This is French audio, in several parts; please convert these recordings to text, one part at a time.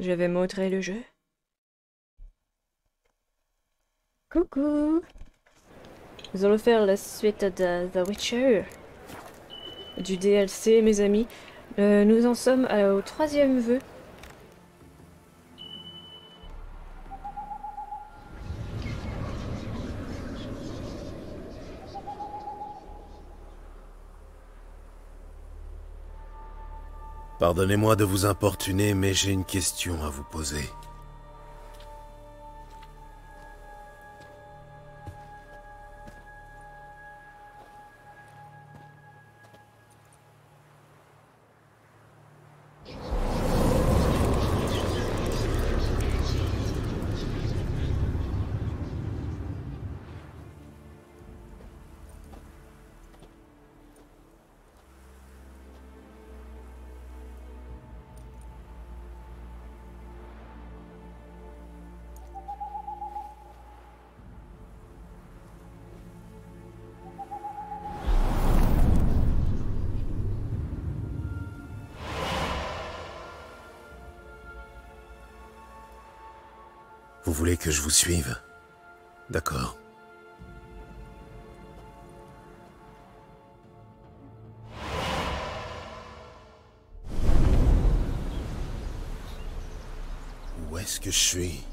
Je vais montrer le jeu. Coucou! Nous allons faire la suite de The Witcher. Du DLC, mes amis. Nous en sommes au troisième vœu. Pardonnez-moi de vous importuner, mais j'ai une question à vous poser. Vous voulez que je vous suive? D'accord. Où est-ce que je suis?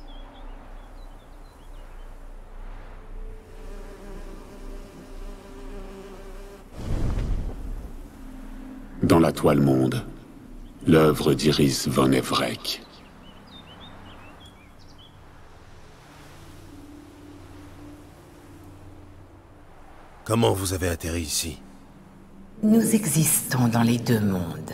Dans la toile monde, l'œuvre d'Iris von Everec. Comment vous avez atterri ici? Nous existons dans les deux mondes.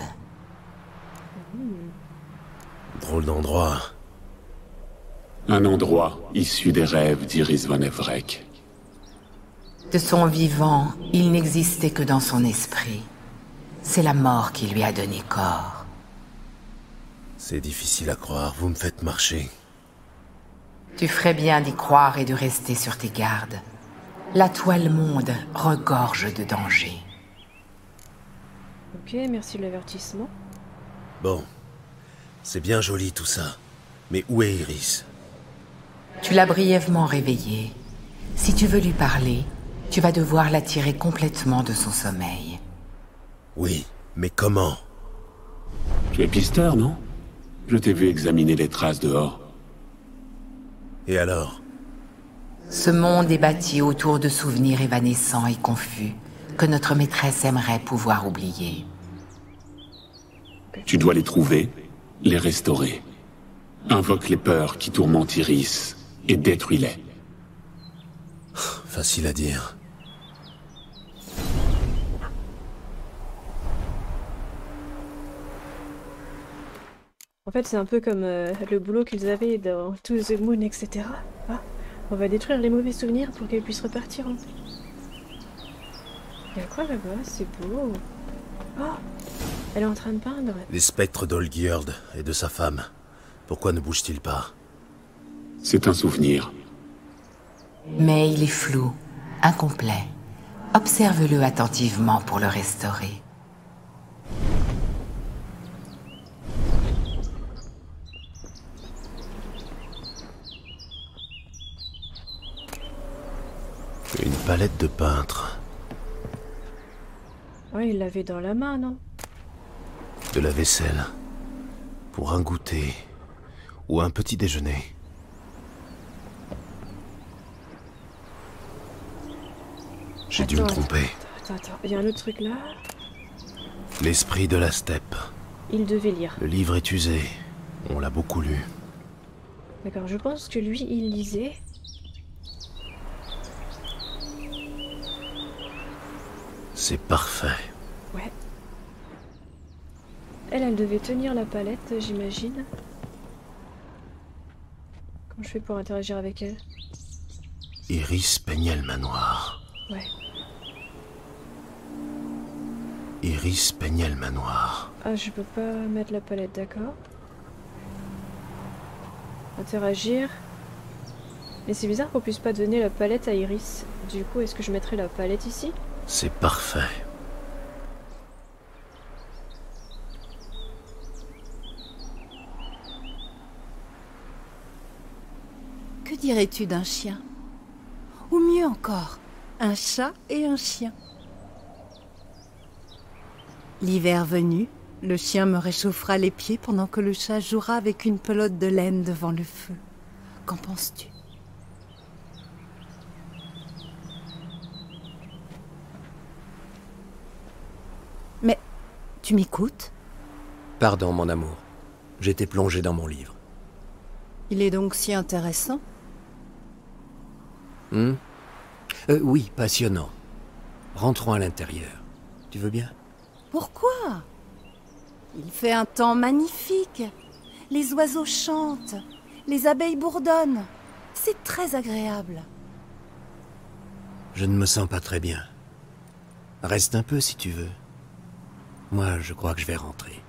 Drôle d'endroit. Un endroit issu des rêves d'Iris von Everec. De son vivant, il n'existait que dans son esprit. C'est la mort qui lui a donné corps. C'est difficile à croire, vous me faites marcher. Tu ferais bien d'y croire et de rester sur tes gardes. La toile monde regorge de dangers. Ok, merci de l'avertissement. Bon, c'est bien joli tout ça. Mais où est Iris? Tu l'as brièvement réveillée. Si tu veux lui parler, tu vas devoir la tirer complètement de son sommeil. Oui, mais comment? Tu es pisteur, non? Je t'ai vu examiner les traces dehors. Et alors? Ce monde est bâti autour de souvenirs évanescents et confus que notre maîtresse aimerait pouvoir oublier. Tu dois les trouver, les restaurer. Invoque les peurs qui tourmentent Iris et détruis-les. Facile à dire. En fait, c'est un peu comme le boulot qu'ils avaient dans To the Moon, etc. Ah, on va détruire les mauvais souvenirs pour qu'elles puissent repartir. Hein. Il y a quoi là-bas? C'est beau. Oh, elle est en train de peindre. Les spectres d'Olgierd et de sa femme. Pourquoi ne bougent-ils pas? C'est un souvenir. Mais il est flou, incomplet. Observe-le attentivement pour le restaurer. Une palette de peintre. Ouais, il l'avait dans la main, non? De la vaisselle. Pour un goûter. Ou un petit déjeuner. J'ai dû me tromper. Attends, il y a un autre truc là. L'esprit de la steppe. Il devait lire. Le livre est usé. On l'a beaucoup lu. D'accord, je pense que lui, il lisait. C'est parfait. Ouais. Elle devait tenir la palette, j'imagine. Comment je fais pour interagir avec elle? Iris peignait le manoir. Ouais. Iris peignait le manoir. Ah, je peux pas mettre la palette, d'accord. Interagir. Mais c'est bizarre qu'on puisse pas donner la palette à Iris. Du coup, est-ce que je mettrai la palette ici? C'est parfait. Que dirais-tu d'un chien? Ou mieux encore, un chat et un chien. L'hiver venu, le chien me réchauffera les pieds pendant que le chat jouera avec une pelote de laine devant le feu. Qu'en penses-tu? Mais tu m'écoutes? Pardon, mon amour. J'étais plongé dans mon livre. Il est donc si intéressant? Oui, passionnant. Rentrons à l'intérieur. Tu veux bien? Pourquoi? Il fait un temps magnifique. Les oiseaux chantent, les abeilles bourdonnent. C'est très agréable. Je ne me sens pas très bien. Reste un peu si tu veux. Moi, je crois que je vais rentrer.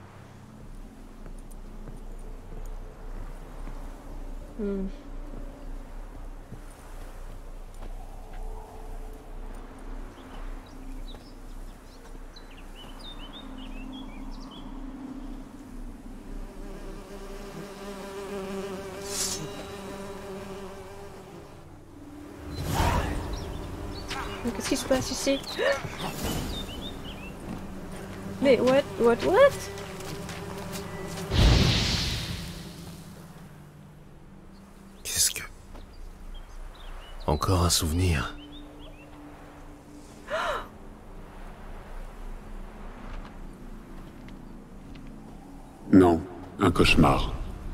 Qu'est-ce qui se passe ici? Mais what? Qu'est-ce que... Encore un souvenir. Non, un cauchemar.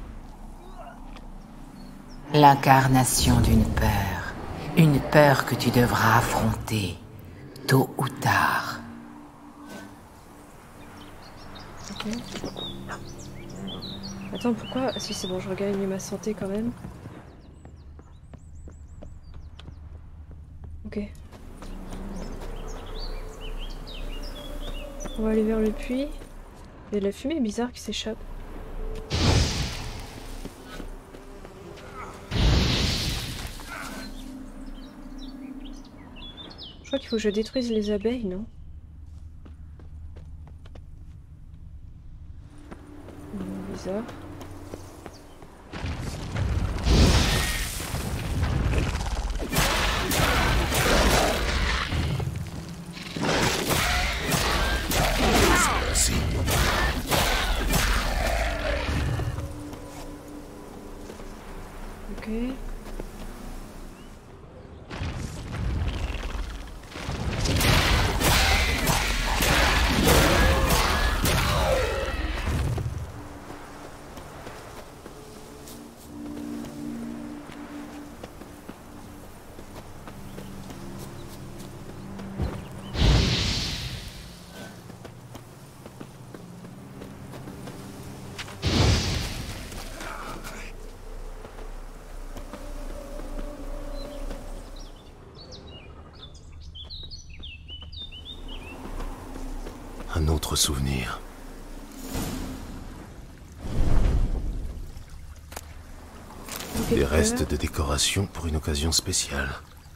L'incarnation d'une peur. Une peur que tu devras affronter, tôt ou tard. Ok. Attends, pourquoi? Ah, si c'est bon, je regagne ma santé quand même. Ok. On va aller vers le puits. Il y a de la fumée bizarre qui s'échappe. Je crois qu'il faut que je détruise les abeilles, non? Bizarre. Si. Ok. Un autre souvenir. Ok, Des restes de décoration pour une occasion spéciale.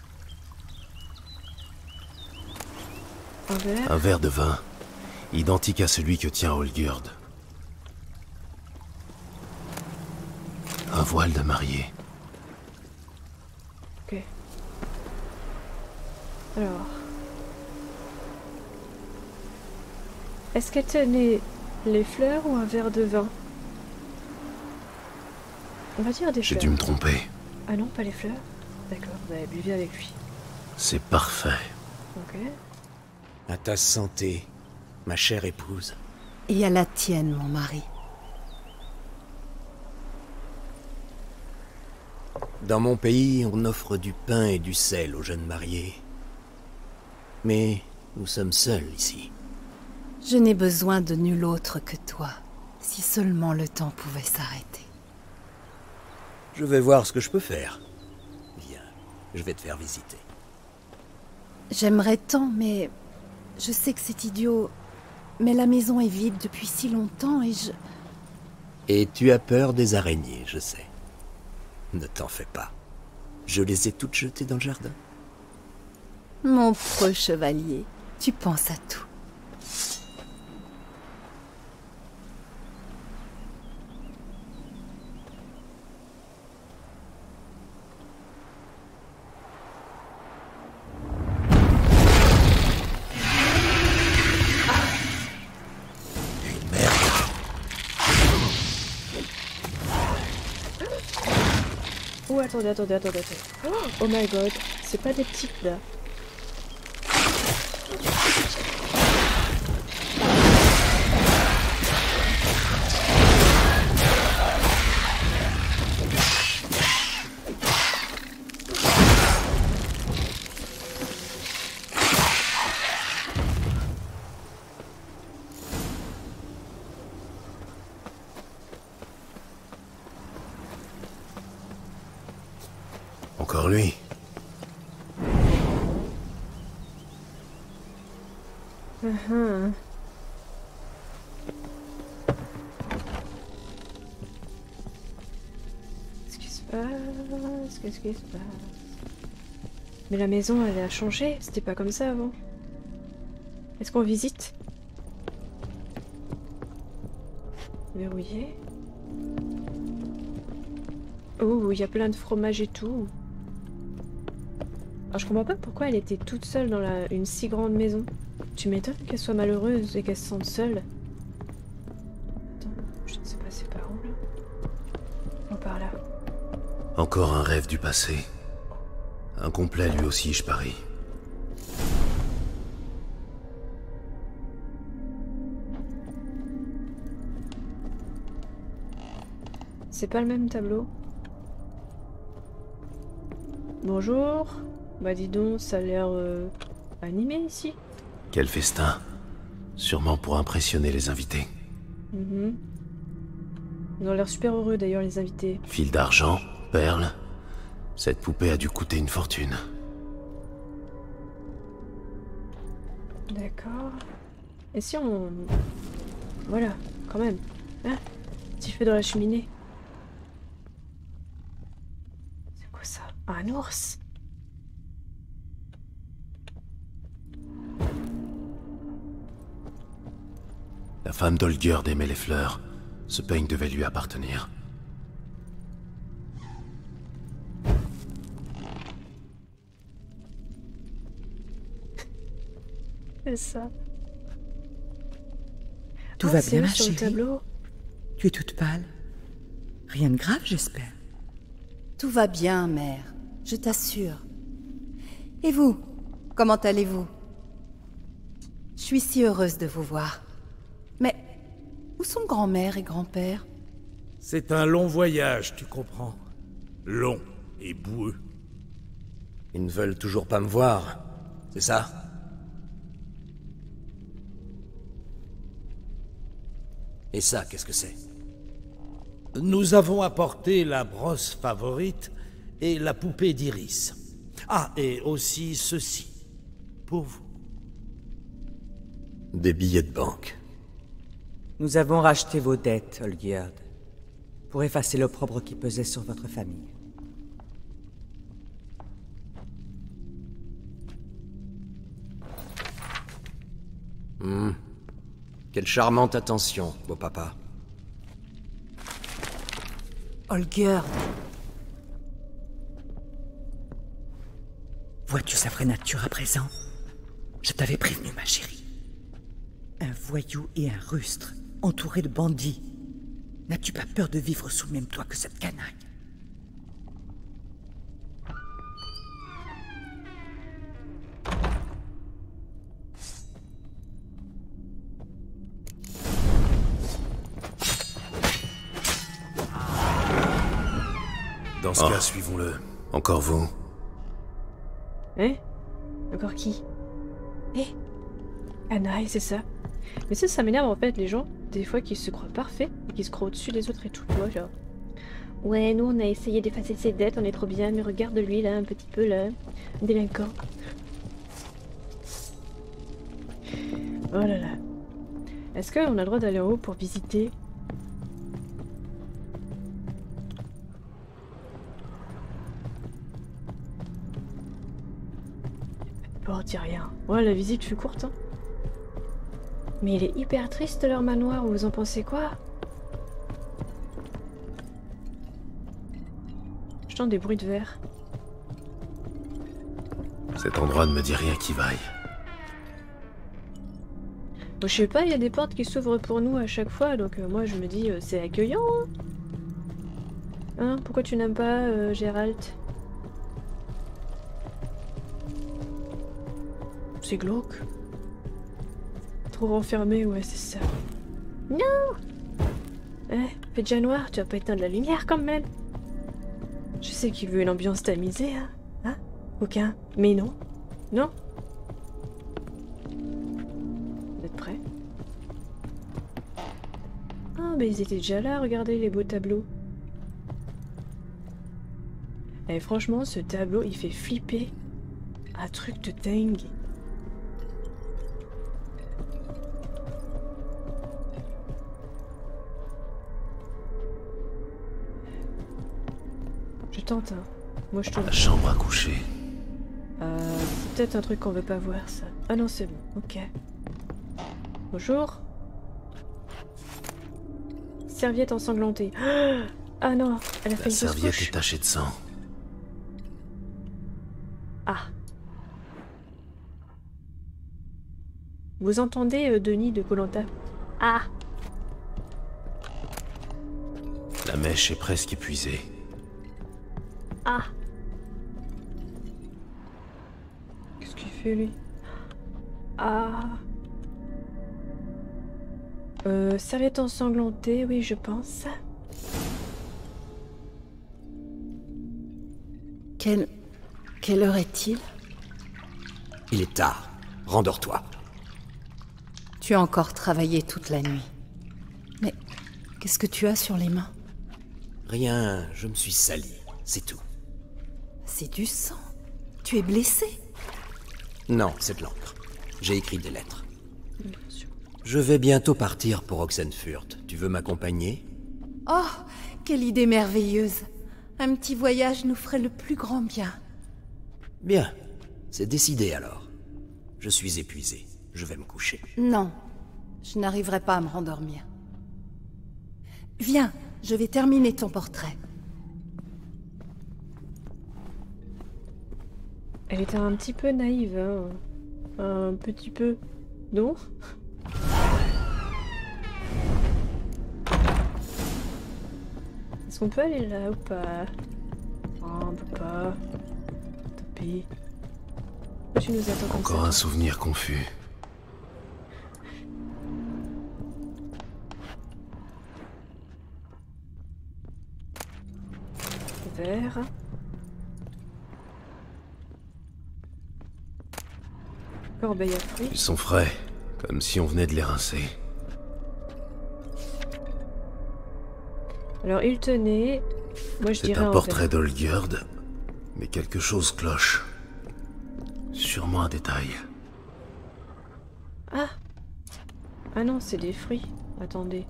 Un verre. Un verre de vin, identique à celui que tient Olgerd. Un voile de mariée. Ok. Alors. Est-ce qu'elle tenait les fleurs ou un verre de vin? On va dire des J'ai fleurs. dû me tromper. Ah non, pas les fleurs? D'accord, bah buvez avec lui. C'est parfait. Ok. À ta santé, ma chère épouse. Et à la tienne, mon mari. Dans mon pays, on offre du pain et du sel aux jeunes mariés. Mais nous sommes seuls ici. Je n'ai besoin de nul autre que toi, si seulement le temps pouvait s'arrêter. Je vais voir ce que je peux faire. Viens, je vais te faire visiter. J'aimerais tant, mais je sais que c'est idiot. Mais la maison est vide depuis si longtemps et je... Et tu as peur des araignées, je sais. Ne t'en fais pas. Je les ai toutes jetées dans le jardin. Mon preux chevalier, tu penses à tout. Oh, attendez. Oh my god, c'est pas des petites là. Encore lui. Qu'est-ce qui se passe? Qu'est-ce qui se passe? Mais la maison, elle a changé. C'était pas comme ça avant. Est-ce qu'on visite? Verrouillé. Oh, il y a plein de fromage et tout. Alors je comprends pas pourquoi elle était toute seule dans une si grande maison. Tu m'étonnes qu'elle soit malheureuse et qu'elle se sente seule. Attends, je ne sais pas c'est par où là. Oh, par là. Encore un rêve du passé. Incomplet lui aussi, je parie. C'est pas le même tableau. Bonjour. Bah dis donc, ça a l'air animé ici. Quel festin. Sûrement pour impressionner les invités. Ils ont l'air super heureux d'ailleurs les invités. Fil d'argent, perles. Cette poupée a dû coûter une fortune. D'accord. Et si on... Voilà, quand même. Hein? Petit feu dans la cheminée. C'est quoi ça? Un ours? La femme d'Olgierd aimait les fleurs. Ce peigne devait lui appartenir. C'est ça. Tout Oh, va c'est bien, eux ma sur le chérie? tableau. Tu es toute pâle. Rien de grave, j'espère. Tout va bien, mère. Je t'assure. Et vous? Comment allez-vous? Je suis si heureuse de vous voir. Mais où sont grand-mère et grand-père? C'est un long voyage, tu comprends. Long et boueux. Ils ne veulent toujours pas me voir, c'est ça? Et ça, qu'est-ce que c'est? Nous avons apporté la brosse favorite et la poupée d'Iris. Ah, et aussi ceci. Pour vous. Des billets de banque. Nous avons racheté vos dettes, Olgierd, pour effacer l'opprobre qui pesait sur votre famille. Quelle charmante attention, beau papa. Olgierd! Vois-tu sa vraie nature à présent? Je t'avais prévenu, ma chérie. Un voyou et un rustre, entouré de bandits. N'as-tu pas peur de vivre sous le même toit que cette canaille? Dans ce cas, suivons-le. Encore vous. Hein? Encore qui? Eh? Anaï, c'est ça. Mais ça m'énerve en fait, les gens, des fois, qui se croient parfaits et qui se croient au-dessus des autres et tout, tu vois, genre. Ouais, nous, on a essayé d'effacer ses dettes, on est trop bien, mais regarde lui, là, un petit peu, là. Délinquant. Oh là là. Est-ce qu'on a le droit d'aller en haut pour visiter? Bon, dis rien. Ouais, la visite fut courte, hein. Mais il est hyper triste leur manoir, vous en pensez quoi? J'entends des bruits de verre. Cet endroit ne me dit rien qui vaille. Bon, je sais pas, il y a des portes qui s'ouvrent pour nous à chaque fois, donc moi je me dis c'est accueillant. Hein. Hein? Pourquoi tu n'aimes pas Gérald? C'est glauque. Trop renfermé, ouais, c'est ça. Non! Fait déjà noir, tu vas pas éteindre la lumière quand même. Je sais qu'il veut une ambiance tamisée, hein? Hein? Aucun? Mais non. Non? Vous êtes prêts? Ah, bah ils étaient déjà là, regardez les beaux tableaux. Et franchement, ce tableau, il fait flipper. Un truc de dingue. Je tente, hein. Moi je tente. La chambre à coucher. C'est peut-être un truc qu'on veut pas voir, ça. Ah non, c'est bon, ok. Bonjour. Serviette ensanglantée. Ah non, elle a fait La une fausse serviette couche. est tachée de sang. Ah. Vous entendez Denis de Koh-Lanta? Ah. La mèche est presque épuisée. Ah. Qu'est-ce qu'il fait lui? Ah. Serviette ensanglantée, oui, je pense. Quelle heure est-il? Il est tard. Rendors-toi. Tu as encore travaillé toute la nuit. Mais qu'est-ce que tu as sur les mains? Rien, je me suis sali. C'est tout. C'est du sang. Tu es blessé? Non, c'est de l'encre. J'ai écrit des lettres. Je vais bientôt partir pour Oxenfurt. Tu veux m'accompagner? Oh, quelle idée merveilleuse. Un petit voyage nous ferait le plus grand bien. Bien. C'est décidé alors. Je suis épuisé. Je vais me coucher. Non, je n'arriverai pas à me rendormir. Viens, je vais terminer ton portrait. Elle était un petit peu naïve, hein. Un petit peu. Non? Est-ce qu'on peut aller là ou pas? Oh, on peut pas. Tant pis. Pourquoi tu nous attends comme Encore ça, un souvenir confus. Vert. Corbeille à fruits. Ils sont frais, comme si on venait de les rincer. Alors il tenait. Moi je C'est dirais un en portrait vert. d'Olgerd, mais quelque chose cloche. Sûrement un détail. Ah. Ah non, c'est des fruits. Attendez.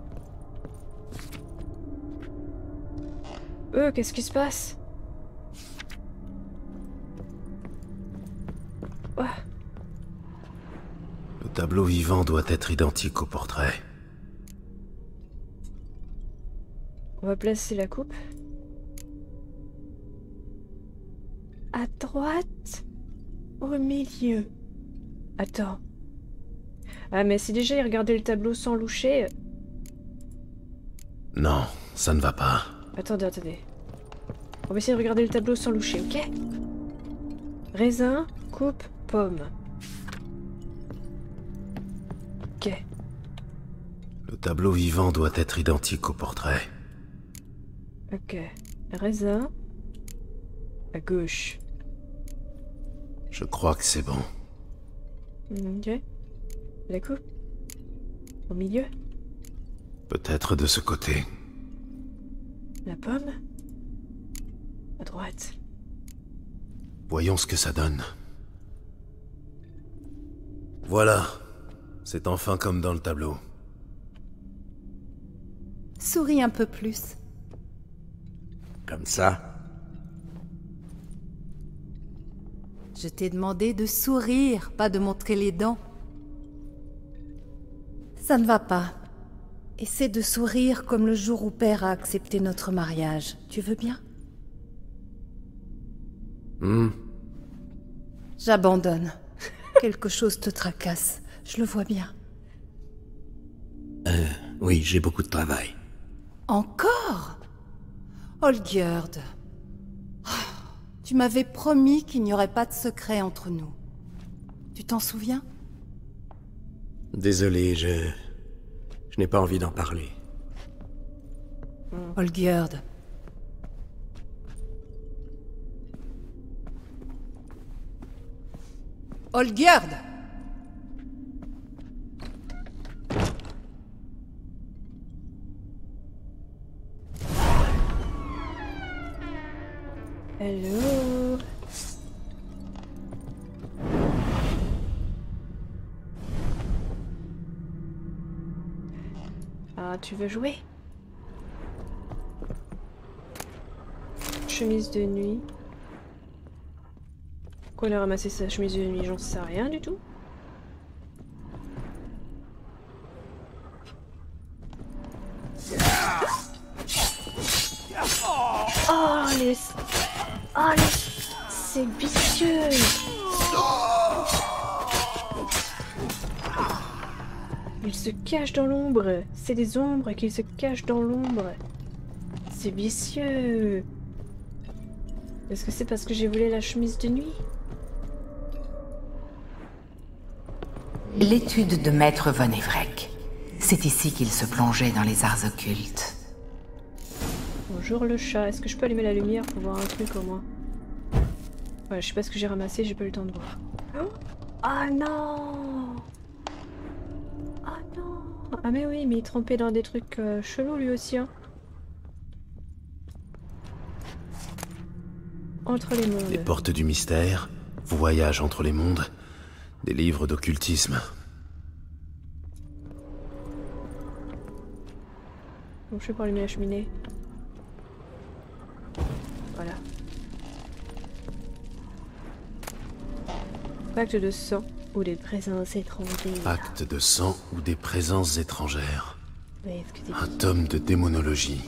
Qu'est-ce qui se passe? Ouah. Le tableau vivant doit être identique au portrait. On va placer la coupe. À droite. Au milieu. Attends. Ah mais si déjà il regardait le tableau sans loucher... Non, ça ne va pas. Attendez. On va essayer de regarder le tableau sans loucher, ok? Raisin, coupe, pomme. Ok. Le tableau vivant doit être identique au portrait. Ok. Raisin. À gauche. Je crois que c'est bon. Ok. La coupe. Au milieu. Peut-être de ce côté. La pomme. À droite. Voyons ce que ça donne. Voilà. C'est enfin comme dans le tableau. Souris un peu plus. Comme ça? Je t'ai demandé de sourire, pas de montrer les dents. Ça ne va pas. Essaie de sourire comme le jour où Père a accepté notre mariage. Tu veux bien? J'abandonne. Quelque chose te tracasse. Je le vois bien. Oui, j'ai beaucoup de travail. Encore? Olgierd. Tu m'avais promis qu'il n'y aurait pas de secret entre nous. Tu t'en souviens? Désolé, je n'ai pas envie d'en parler. Olgierd. Olgierd! Hello. Ah, tu veux jouer? Chemise de nuit. Pourquoi elle a ramassé sa chemise de nuit? J'en sais rien du tout. Oh les... Oh les... C'est vicieux. Il se cache dans l'ombre. C'est des ombres qui se cachent dans l'ombre. C'est vicieux. Est-ce que c'est parce que j'ai volé la chemise de nuit? L'étude de Maître Von Everec. C'est ici qu'il se plongeait dans les arts occultes. Bonjour le chat, est-ce que je peux allumer la lumière pour voir un truc au moins? Ouais, je sais pas ce que j'ai ramassé, j'ai pas eu le temps de voir. Oh ah non! Ah non! Ah mais oui, mais il est trempé dans des trucs chelous lui aussi, hein. Entre les mondes. Les portes du mystère, voyage entre les mondes, des livres d'occultisme. Bon, je fais pour allumer la cheminée. Voilà. Pacte de sang ou des présences étrangères. Pacte de sang ou des présences étrangères. Ouais, est-ce que t'es Un tome de démonologie.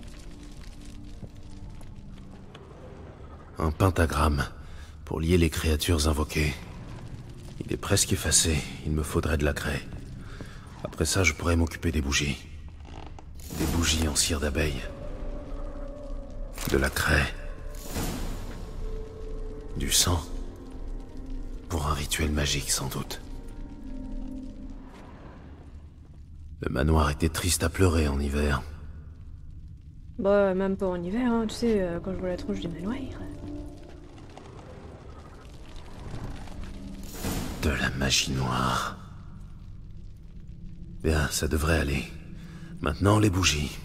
Un pentagramme pour lier les créatures invoquées. Il est presque effacé, il me faudrait de la craie. Après ça, je pourrais m'occuper des bougies. Des bougies en cire d'abeille. De la craie. Du sang. Pour un rituel magique, sans doute. Le manoir était triste à pleurer en hiver. Bah, même pas en hiver, hein. Tu sais, quand je vois la tronche du manoir. De la magie noire. Bien, ça devrait aller. Maintenant, les bougies.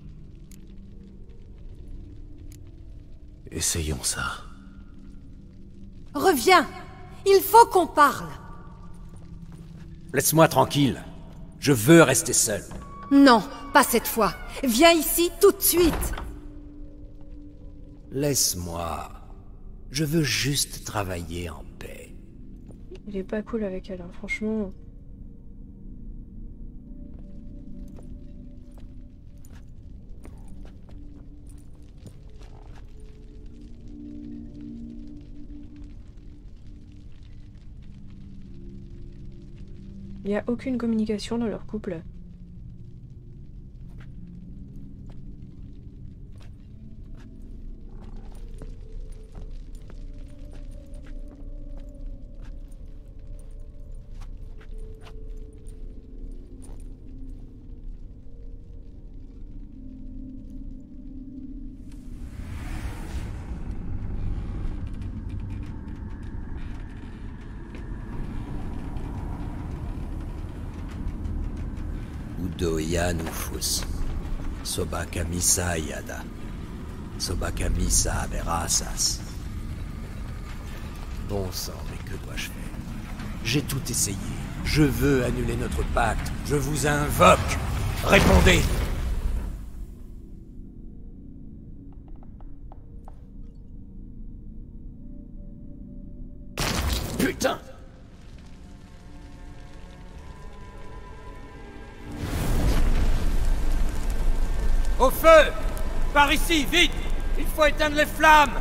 Essayons ça. Reviens! Il faut qu'on parle! Laisse-moi tranquille. Je veux rester seul. Non, pas cette fois. Viens ici tout de suite. Laisse-moi. Je veux juste travailler en paix. Il est pas cool avec elle, hein, franchement. Il n'y a aucune communication dans leur couple. Udoya Nufus. Sobakamisa Yada. Sobakamisa Verasas. Bon sang, mais que dois-je faire? J'ai tout essayé. Je veux annuler notre pacte. Je vous invoque. Répondez! Putain! Au feu! Par ici, vite! Il faut éteindre les flammes!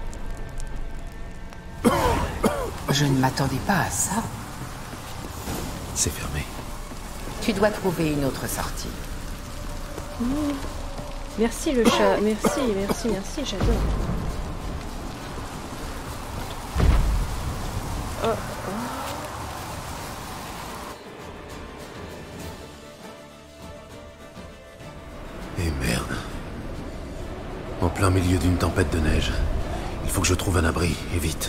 Je ne m'attendais pas à ça. C'est fermé. Tu dois trouver une autre sortie. Merci le chat, merci, merci, merci, j'adore. Oh, oh. Et merde. En plein milieu d'une tempête de neige. Il faut que je trouve un abri, et vite.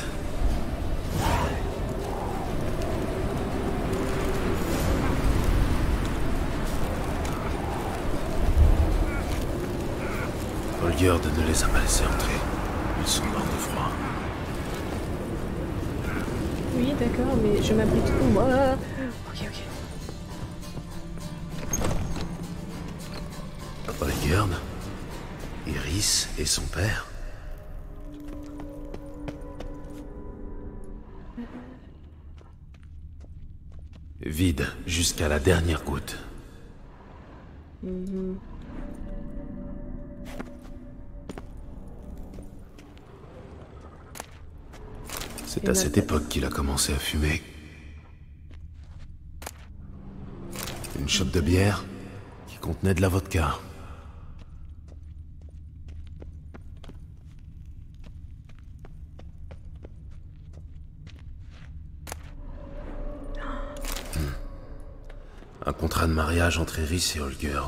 Olgierd ne les a pas laissés entrer. Ils sont morts de froid. Oui, d'accord, mais je m'abrite où, moi? Ok, ok. Olgierd, Iris et son père. Vide jusqu'à la dernière goutte. C'est à cette époque qu'il a commencé à fumer. Une chope de bière qui contenait de la vodka. Un contrat de mariage entre Iris et Olgierd.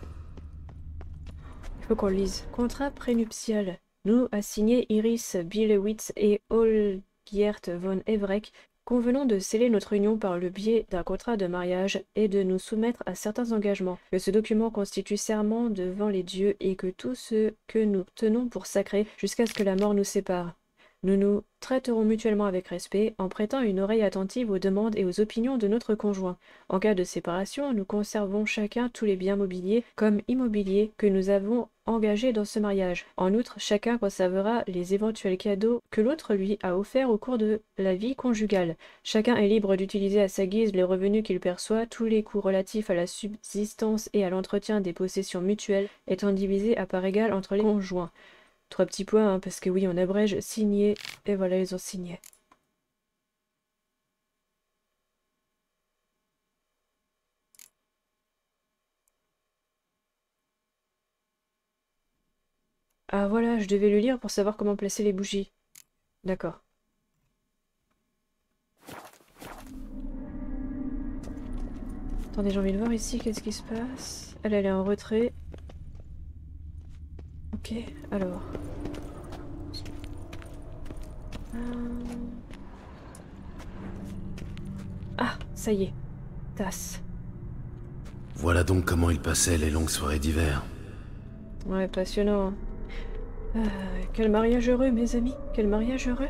Il faut qu'on le lise. Contrat prénuptial. Nous, a signé Iris Billewitz et Olgierd von Everec, convenons de sceller notre union par le biais d'un contrat de mariage et de nous soumettre à certains engagements. Que ce document constitue serment devant les dieux et que tout ce que nous tenons pour sacré jusqu'à ce que la mort nous sépare. Nous nous traiterons mutuellement avec respect en prêtant une oreille attentive aux demandes et aux opinions de notre conjoint. En cas de séparation, nous conservons chacun tous les biens mobiliers comme immobiliers que nous avons engagés dans ce mariage. En outre, chacun conservera les éventuels cadeaux que l'autre lui a offerts au cours de la vie conjugale. Chacun est libre d'utiliser à sa guise les revenus qu'il perçoit, tous les coûts relatifs à la subsistance et à l'entretien des possessions mutuelles étant divisés à part égale entre les conjoints. 3 petits points, hein, parce que oui, on abrège, signé, et voilà, ils ont signé. Ah voilà, je devais le lire pour savoir comment placer les bougies. D'accord. Attendez, j'ai envie de voir ici, qu'est-ce qui se passe? Elle est en retrait. Ok, alors... Ah, ça y est. Tasse. Voilà donc comment il passait les longues soirées d'hiver. Ouais, passionnant. Quel mariage heureux, mes amis. Quel mariage heureux.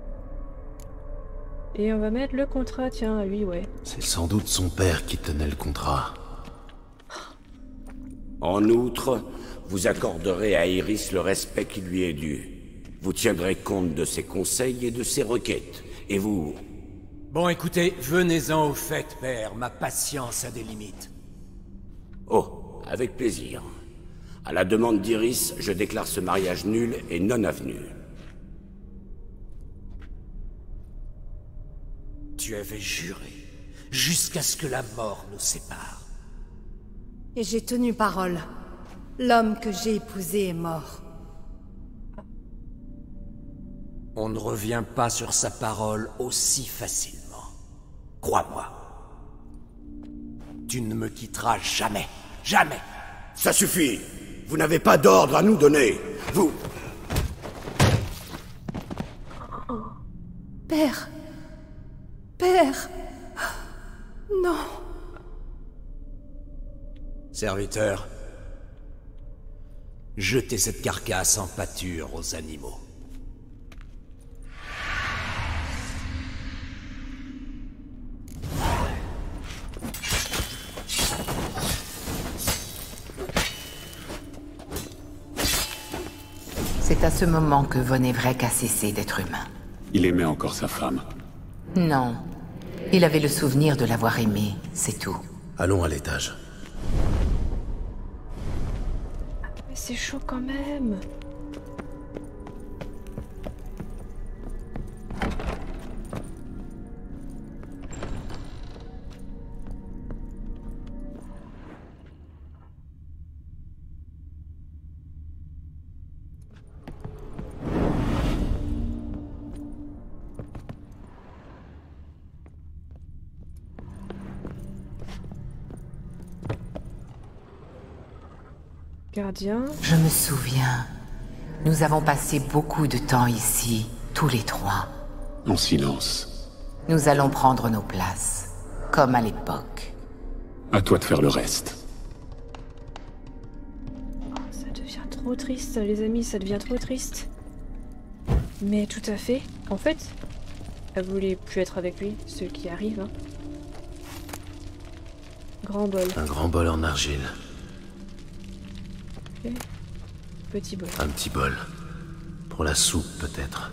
Et on va mettre le contrat, tiens, à lui, ouais. C'est sans doute son père qui tenait le contrat. En outre, vous accorderez à Iris le respect qui lui est dû. Vous tiendrez compte de ses conseils et de ses requêtes. Et vous... Bon, écoutez, venez-en au fait, père. Ma patience a des limites. Oh, avec plaisir. À la demande d'Iris, je déclare ce mariage nul et non avenu. Tu avais juré, jusqu'à ce que la mort nous sépare. Et j'ai tenu parole. L'homme que j'ai épousé est mort. On ne revient pas sur sa parole aussi facilement. Crois-moi. Tu ne me quitteras jamais. Jamais. Ça suffit. Vous n'avez pas d'ordre à nous donner. Vous... Père. Père. Non. Serviteur, jetez cette carcasse en pâture aux animaux. C'est à ce moment que Von Everec a cessé d'être humain. Il aimait encore sa femme. Non. Il avait le souvenir de l'avoir aimée, c'est tout. Allons à l'étage. Mais c'est chaud quand même. Gardien. Je me souviens. Nous avons passé beaucoup de temps ici, tous les trois. En silence. Nous allons prendre nos places, comme à l'époque. À toi de faire le reste. Oh, ça devient trop triste, les amis, ça devient trop triste. Mais tout à fait. En fait, elle voulait plus être avec lui, ce qui arrive. Hein. Grand bol. Un grand bol en argile. Okay. Petit bol. Un petit bol. Pour la soupe, peut-être.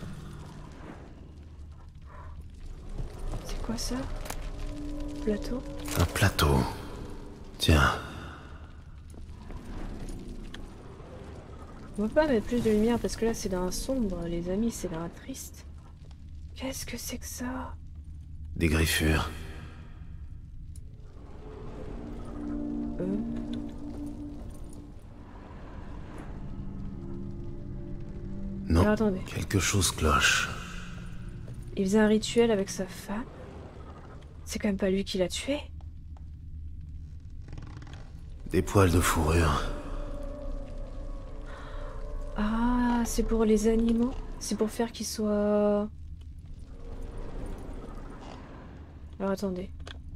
C'est quoi ça? Plateau? Un plateau. Tiens. On va pas mettre plus de lumière parce que là c'est d'un sombre, les amis, c'est d'un triste. Qu'est-ce que c'est que ça? Des griffures. Non, alors, attendez. Quelque chose cloche. Il faisait un rituel avec sa femme. C'est quand même pas lui qui l'a tué. Des poils de fourrure. Ah, c'est pour les animaux? C'est pour faire qu'ils soient... Alors attendez.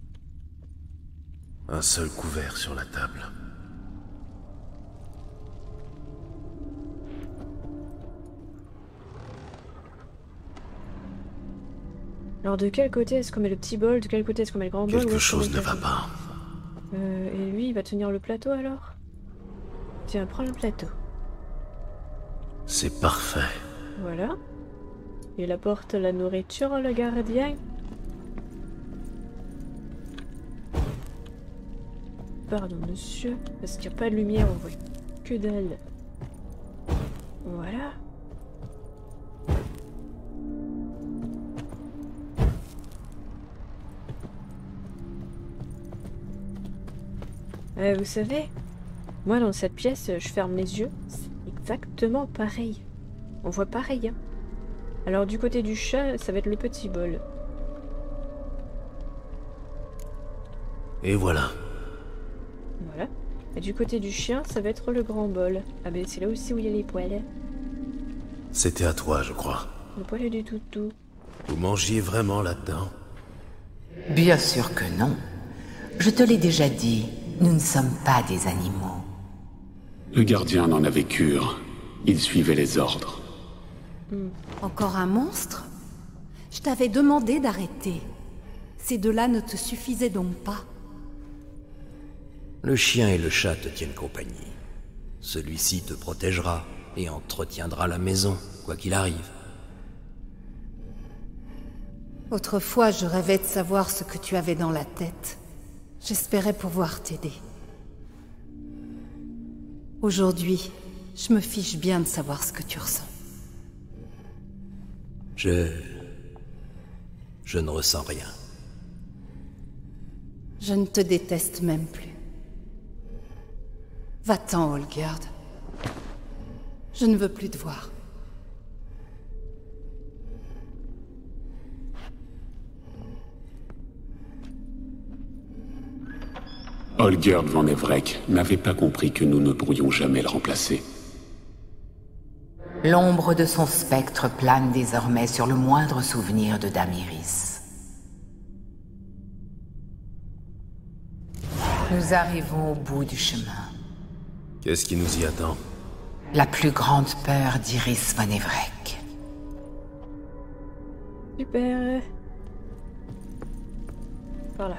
Un seul couvert sur la table. Alors de quel côté est-ce qu'on met le petit bol? De quel côté est-ce qu'on met le grand bol? Quelque chose ne va pas. Et lui, il va tenir le plateau alors? Tiens, prends le plateau. C'est parfait. Voilà. Il apporte la nourriture, le gardien. Pardon, monsieur. Parce qu'il n'y a pas de lumière, on voit que dalle. Voilà. Vous savez, moi dans cette pièce, je ferme les yeux, c'est exactement pareil. On voit pareil. Hein. Alors du côté du chat, ça va être le petit bol. Et voilà. Voilà. Et du côté du chien, ça va être le grand bol. Ah ben c'est là aussi où il y a les poils. C'était à toi, je crois. Le poil du toutou. Vous mangiez vraiment là-dedans? Bien sûr que non. Je te l'ai déjà dit, nous ne sommes pas des animaux. Le gardien n'en avait cure. Il suivait les ordres. Encore un monstre? Je t'avais demandé d'arrêter. Ces deux-là ne te suffisaient donc pas. Le chien et le chat te tiennent compagnie. Celui-ci te protégera et entretiendra la maison, quoi qu'il arrive. Autrefois, je rêvais de savoir ce que tu avais dans la tête. J'espérais pouvoir t'aider. Aujourd'hui, je me fiche bien de savoir ce que tu ressens. Je ne ressens rien. Je ne te déteste même plus. Va-t'en, Olgerd. Je ne veux plus te voir. Olgerd van Everec n'avait pas compris que nous ne pourrions jamais le remplacer. L'ombre de son spectre plane désormais sur le moindre souvenir de Damiris. Nous arrivons au bout du chemin. Qu'est-ce qui nous y attend? La plus grande peur d'Iris van Everec. Super. Voilà.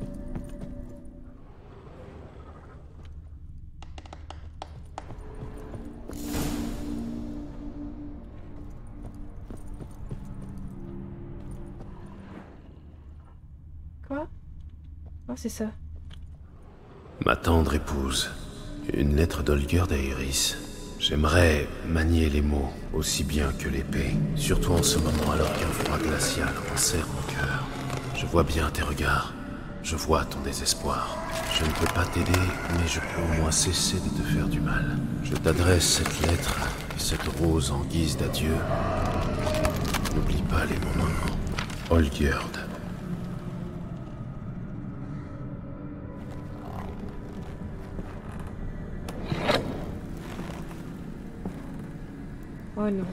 Quoi? Oh, c'est ça. Ma tendre épouse. Une lettre d'Olgerd à Iris. J'aimerais manier les mots aussi bien que l'épée. Surtout en ce moment alors qu'un froid glacial enserre mon cœur. Je vois bien tes regards. Je vois ton désespoir. Je ne peux pas t'aider, mais je peux au moins cesser de te faire du mal. Je t'adresse cette lettre et cette rose en guise d'adieu. N'oublie pas les moments. Olgerd. Oh non.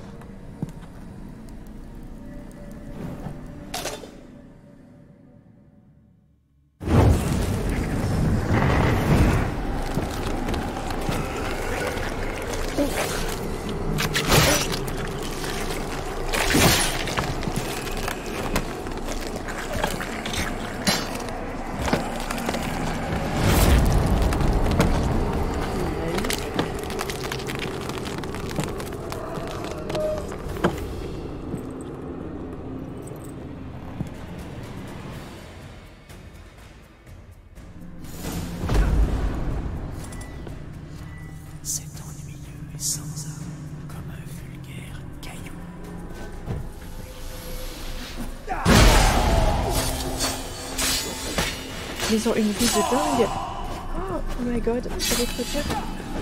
C'est ennuyeux et sans âme, comme un vulgaire caillou. Ils ont une vie de dingue. Oh my god, ça va être dur.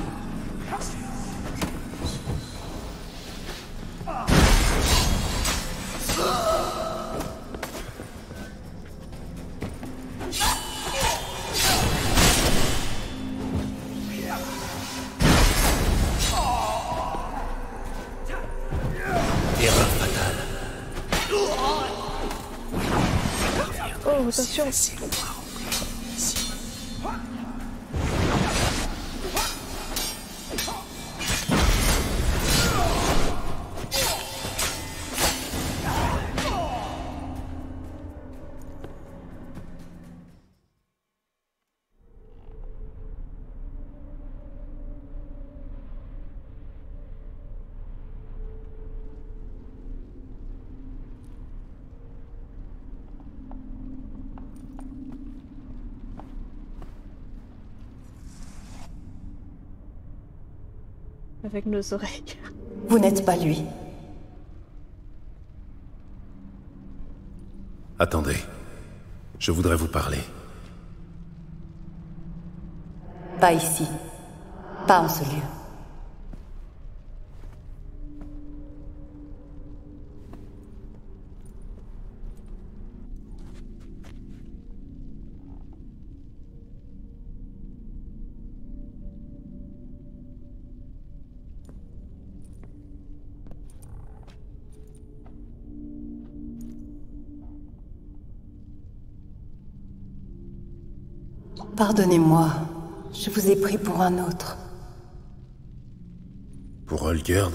Oh, attention. Avec nos oreilles. Vous n'êtes pas lui. Attendez. Je voudrais vous parler. Pas ici. Pas en ce lieu. Pardonnez-moi, je vous ai pris pour un autre. Pour Olgierd?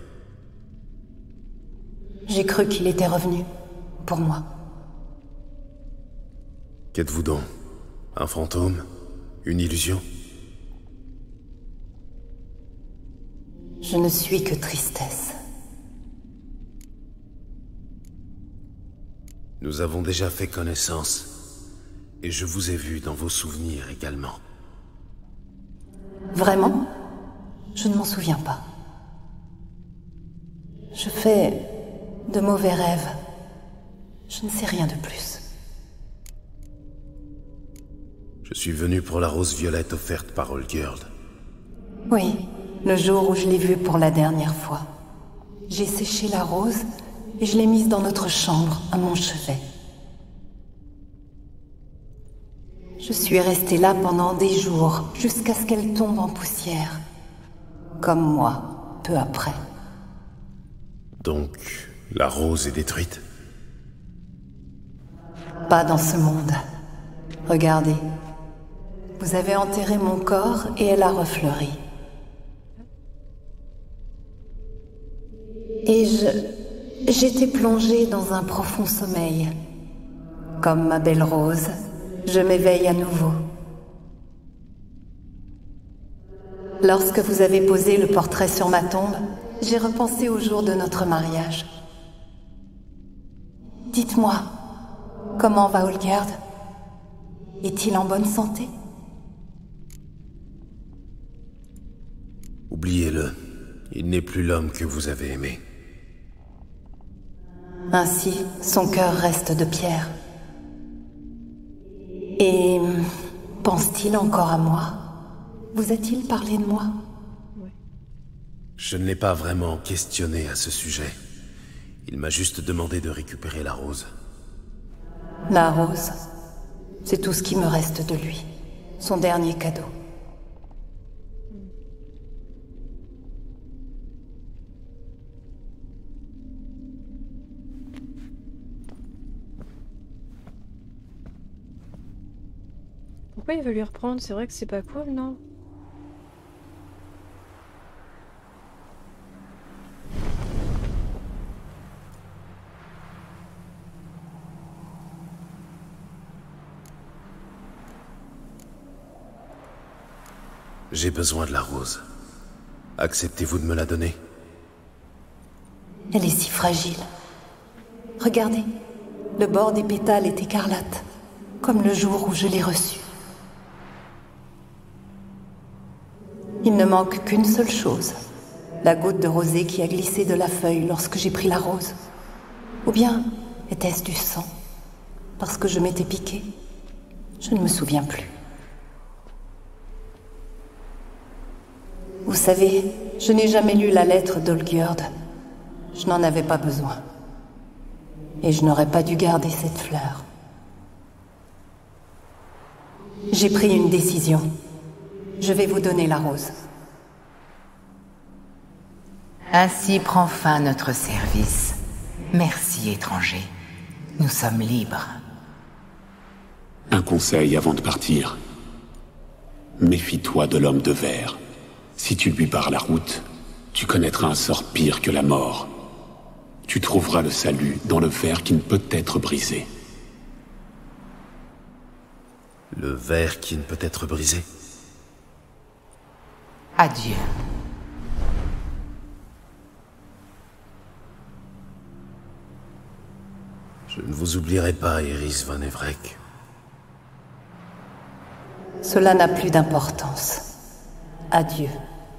J'ai cru qu'il était revenu. Pour moi. Qu'êtes-vous donc? Un fantôme? Une illusion? Je ne suis que tristesse. Nous avons déjà fait connaissance. Et je vous ai vu dans vos souvenirs également. Vraiment? Je ne m'en souviens pas. Je fais de mauvais rêves. Je ne sais rien de plus. Je suis venu pour la rose violette offerte par Olgierd. Oui, le jour où je l'ai vue pour la dernière fois. J'ai séché la rose et je l'ai mise dans notre chambre, à mon chevet. Je suis restée là pendant des jours, jusqu'à ce qu'elle tombe en poussière. Comme moi, peu après. Donc, la rose est détruite? Pas dans ce monde. Regardez. Vous avez enterré mon corps et elle a refleuri. Et j'étais plongée dans un profond sommeil. Comme ma belle rose. Je m'éveille à nouveau. Lorsque vous avez posé le portrait sur ma tombe, j'ai repensé au jour de notre mariage. Dites-moi, comment va Olgierd? Est-il en bonne santé? Oubliez-le. Il n'est plus l'homme que vous avez aimé. Ainsi, son cœur reste de pierre. Et pense-t-il encore à moi? Vous a-t-il parlé de moi? Je ne l'ai pas vraiment questionné à ce sujet. Il m'a juste demandé de récupérer la rose. La rose, c'est tout ce qui me reste de lui. Son dernier cadeau. pourquoi il veut lui reprendre? C'est vrai que c'est pas cool, non? J'ai besoin de la rose. Acceptez-vous de me la donner? Elle est si fragile. Regardez, le bord des pétales est écarlate, comme le jour où je l'ai reçue. Il ne manque qu'une seule chose, la goutte de rosée qui a glissé de la feuille lorsque j'ai pris la rose. Ou bien était-ce du sang, parce que je m'étais piquée? Je ne me souviens plus. Vous savez, je n'ai jamais lu la lettre d'Olgjerd. Je n'en avais pas besoin. Et je n'aurais pas dû garder cette fleur. J'ai pris une décision. Je vais vous donner la rose. Ainsi prend fin notre service. Merci, étranger. Nous sommes libres. Un conseil avant de partir. Méfie-toi de l'homme de verre. Si tu lui barres la route, tu connaîtras un sort pire que la mort. Tu trouveras le salut dans le verre qui ne peut être brisé. Le verre qui ne peut être brisé? Adieu. Je ne vous oublierai pas, Iris van Everec. Cela n'a plus d'importance. Adieu.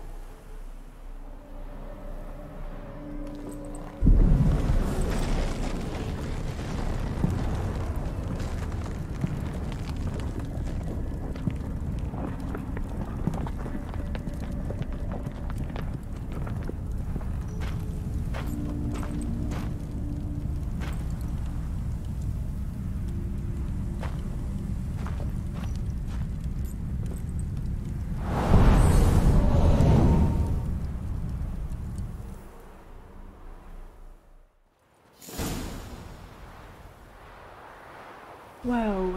Waouh.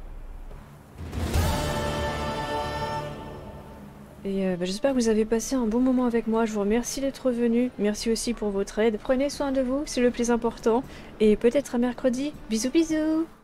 Et j'espère que vous avez passé un bon moment avec moi. Je vous remercie d'être venu. Merci aussi pour votre aide. Prenez soin de vous, c'est le plus important. Et peut-être à mercredi. Bisous bisous.